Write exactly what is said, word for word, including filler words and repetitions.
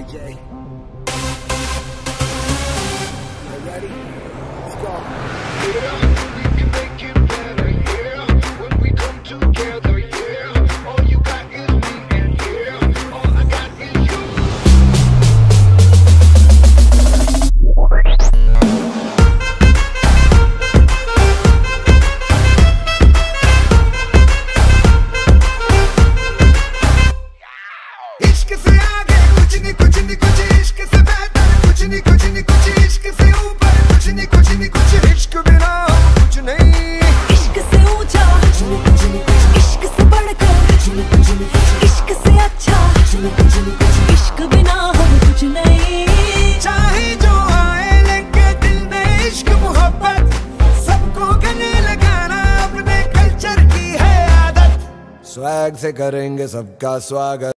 J. You ready? Let's go. Yeah, we can make it better, yeah. When we come together, yeah. All you got is me, and yeah, all I got is you. इश्क से आगे कुछ नहीं कुछ नहीं कुछ इश्क से बेहतर कुछ नहीं कुछ नहीं कुछ इश्क से ऊपर कुछ नहीं कुछ नहीं कुछ इश्क बिना कुछ नहीं इश्क से ऊंचा कुछ नहीं कुछ नहीं कुछ इश्क से बढ़कर कुछ नहीं कुछ नहीं कुछ इश्क से अच्छा कुछ नहीं कुछ नहीं कुछ इश्क बिना हम कुछ नहीं चाहे जो आए लेके दिल में इश्क मोहब्बत सबको गले लगाना अपने कल्चर की है आदत स्वैग से करेंगे सबका स्वागत।